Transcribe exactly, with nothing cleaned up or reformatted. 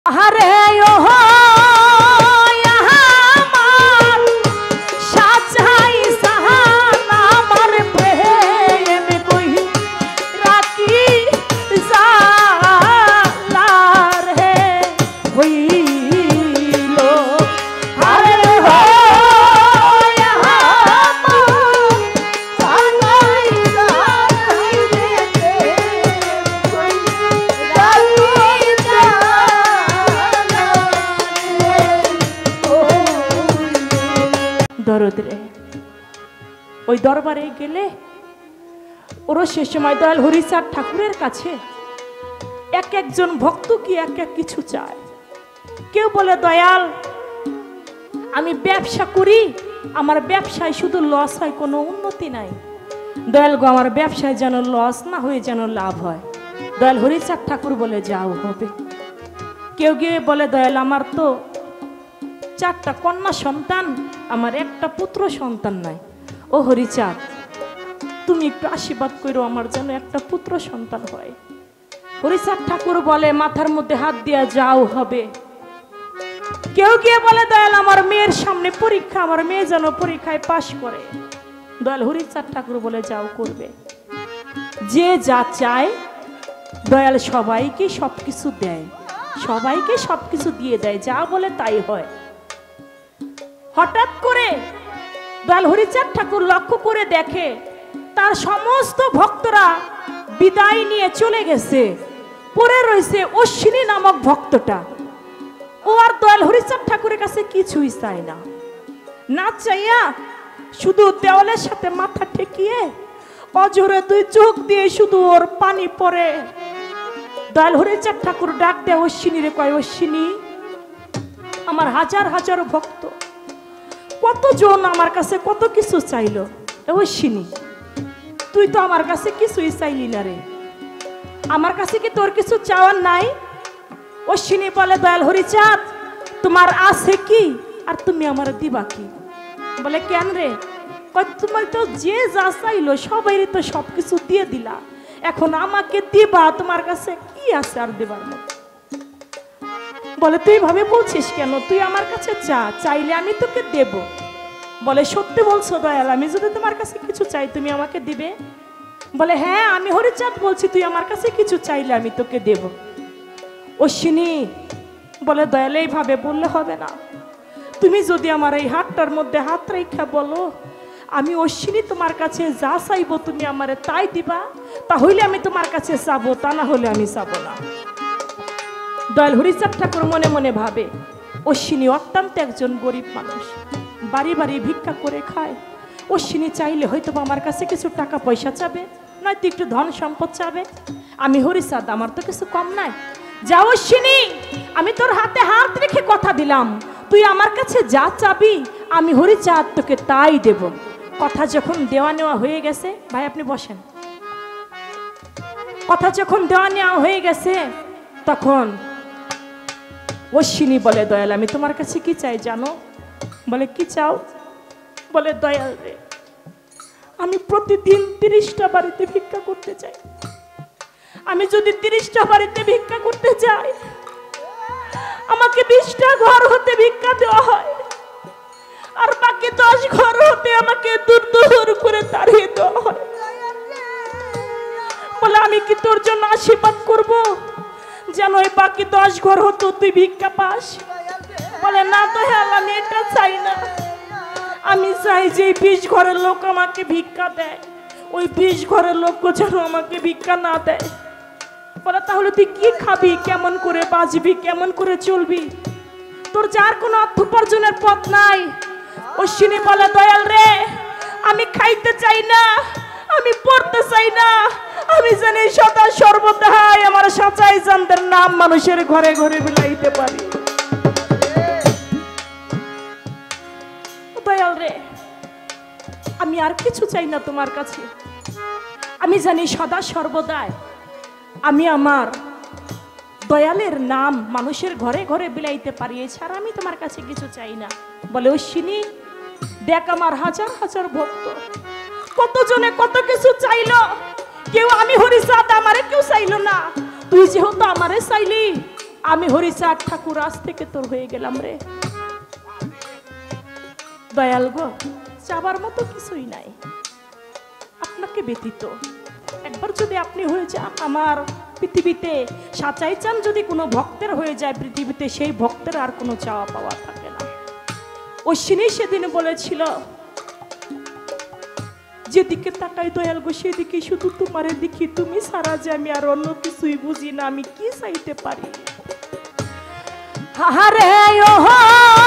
हरे ओहो यहाँ साचाई सहाना मर प्रेम कोई राखी जालार है हुई लो हरे ओहो दरदरे ওই দরবারে গেলে ওরা সে সময় দয়াল হরিচাঁদ ঠাকুরের কাছে এক একজন ভক্ত কি এক এক কিছু চায়। কেউ বলে দয়াল আমি ব্যবসা করি, আমার ব্যবসায় শুধু লস হয়, কোনো উন্নতি নাই। দয়াল গো আমার ব্যবসায় যেন লস না হয়ে যেন লাভ হয়। দয়াল হরিচাঁদ ঠাকুর বলে যাও হবে। কেউ গিয়ে বলে দয়াল আমার তো চারটা কন্যা সন্তান, আমার একটা পুত্র সন্তান নাই। ও হরিচাঁদ তুমি একটু আশীর্বাদ করো আমার যেন একটা পুত্র সন্তান হয়। হরিচাঁদ ঠাকুর বলে মাথার মধ্যে হাত দিয়া যাও হবে। কেউ গিয়ে বলে দয়াল আমার মেয়ের সামনে পরীক্ষা, আমার মেয়ে যেন পরীক্ষায় পাশ করে। দয়াল হরিচাঁদ ঠাকুর বলে যাও করবে। যে যা চায় দয়াল সবাইকে সবকিছু দেয়, সবাইকে সবকিছু দিয়ে দেয়, যা বলে তাই হয়। হঠাৎ করে দয়াল হরিচাঁদ ঠাকুর লক্ষ্য করে দেখে তার সমস্ত ভক্তরা বিদায় নিয়ে চলে গেছে, পড়ে রয়েছে অশ্বিনী নামক ভক্তটা। ও আর দয়াল হরিচাঁদ ঠাকুরের কাছে কিছুই চায় না, না চাইয়া শুধু দেওয়ালের সাথে মাথা ঠেকিয়ে অজরে দুই চোখ দিয়ে শুধু ওর পানি পড়ে। দয়াল হরিচাঁদ ঠাকুর ডাক দেয় অশ্বিনী রে, কয় অশ্বিনী আমার হাজার হাজার ভক্ত কতজন আমার কাছে কত কিছু চাইলো, অশ্বিনী তুই তো আমার কাছে কিছুই চাইলি না রে, আমার কাছে কি তোর কিছু চাওয়ার নাই? অশ্বিনী বলে দয়াল হরিচাঁদ তোমার আছে কি আর তুমি আমার দিবা কি? বলে কেন রে? তোমার তো যে যা চাইলো সবাই তো সবকিছু দিয়ে দিলা, এখন আমাকে দিবা, তোমার কাছে কি আছে আর দেবার মতো? বলে তুই ভাবে বলছিস কেন, তুই আমার কাছে চা, চাইলে আমি তোকে দেব। বলে সত্যি বলছো দয়াল, আমি যদি তোমার কাছে কিছু চাই তুমি আমাকে দিবে? বলে হ্যাঁ আমি হরিচাঁদ বলছি, তুই আমার কাছে কিছু চাইলে আমি তোকে দেব। অশ্বিনী বলে দয়াল এইভাবে বললে হবে না, তুমি যদি আমার এই হাতটার মধ্যে হাত রেখা বলো আমি অশ্বিনী তোমার কাছে যা চাইবো তুমি আমারে তাই দিবা, তাহলে আমি তোমার কাছে চাবো, তা না হলে আমি চাবো না। দয়াল হরিচাঁদ ঠাকুর মনে মনে ভাবে অশ্বিনী অত্যন্ত একজন গরিব মানুষ, বাড়ি বাড়ি ভিক্ষা করে খায়। অশ্বিনী চাইলে হয়তো আমার কাছে কিছু টাকা পয়সা চাবে, নয়তো একটু ধন সম্পদ চাবে। আমি হরিচাঁদ আমার তো কিছু কম নাই, যা অশ্বিনী আমি তোর হাতে হাত রেখে কথা দিলাম, তুই আমার কাছে যা চাবি আমি হরিচাঁদ তোকে তাই দেব। কথা যখন দেওয়া নেওয়া হয়ে গেছে, ভাই আপনি বসেন, কথা যখন দেওয়া নেওয়া হয়ে গেছে তখন অশ্বিনী বলে দয়াল আমি তোমার কাছে কি চাই জানো? বলে কি চাও? বলে দয়াল রে আমি প্রতিদিন তিরিশটা বাড়িতে ভিক্ষা করতে চাই, আমি যদি তিরিশটা বাড়িতে ভিক্ষা করতে যাই আমাকে বিশটা ঘর হতে ভিক্ষা দেওয়া হয়, আর বাকি দশ ঘর হতে আমাকে দূর দূর করে তাড়িয়ে দেওয়া হয়। বলে আমি কি তোর জন্য আশীর্বাদ করবো যেন ওই বাকি দশ ঘর হতো তুই ভিক্ষা পাস? বলে না দয়াল আমি এটা চাই না, আমি চাই যে বিশ ঘরের লোক আমাকে ভিক্ষা দেয় ওই বিশ ঘরের লোক যেন আমাকে ভিক্ষা না দেয়। বলে তাহলে তুই কি খাবি, কেমন করে বাঁচবি, কেমন করে চলবি? তোর যার কোনো অর্থ উপার্জনের পথ নাই। অশ্বিনী বলে দয়াল রে আমি খাইতে চাই না, আমি পড়তে চাই না, আমি জানি সদা সর্বদাই আমার সাচাই জানদের নাম মানুষের ঘরে ঘরে বিলাইতে পারি। দয়াল রে আমি আর কিছু চাই না তোমার কাছে, আমি জানি সদা সর্বদাই আমি আমার দয়ালের নাম মানুষের ঘরে ঘরে বিলাইতে পারি, এছাড়া আমি তোমার কাছে কিছু চাই না। বলে অশ্বিনী দেখ আমার হাজার হাজার ভক্ত কতজনে কত কিছু চাইলো, কেউ আমি হরিচাঁদ আমারে কেউ চাইলো না, তুই যেহেতু আমারে চাইলি আমি হরিচাঁদ ঠাকুর আজ থেকে তোর হয়ে গেলাম রে। দয়াল গো, চাবার মতো কিছুই নাই আপনাকে ব্যতীত। একবার যদি আপনি হয়ে যান আমার পৃথিবীতে, সাচাই চান যদি কোনো ভক্তের হয়ে যায় পৃথিবীতে, সেই ভক্তের আর কোনো চাওয়া পাওয়া থাকে না। অশ্বিনী সেদিন বলেছিল, যেদিকে তাকাই দয়াল গো সেদিকে শুধু তোমারে দেখি, তুমি সারা যে আমি আর অন্য কিছুই বুঝি না, আমি কি চাইতে পারি। হারে ও